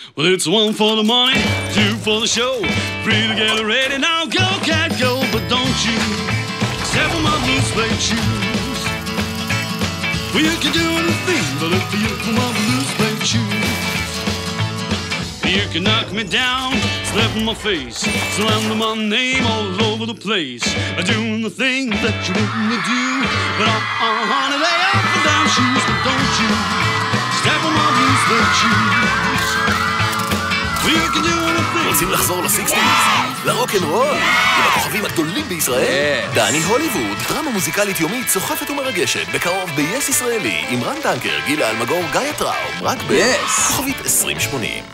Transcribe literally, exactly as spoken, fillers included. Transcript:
Well, it's one for the money, two for the show. Three to get ready now, go, cat, go. But don't you step on my blue suede shoes. Well, you can do anything, but if you come on blue suede shoes. You can knock me down, slap in my face, slander my name all over the place. Doing the thing that you wouldn't do. But I'm on holiday up and down shoes. But don't you step on my blue suede shoes. You can do anything. רוצים לחזור לסיקסטיז? לרוק'נ'רול? עם הכוכבים הגדולים בישראל? דני הוליווד, דרמה מוזיקלית יומית סוחפת ומרגשת, בקרוב ב-יס ישראלי, עם רן טנקר, גילה אלמגור, גיא טראום, רק ב-כוכבית עשרים שמונים.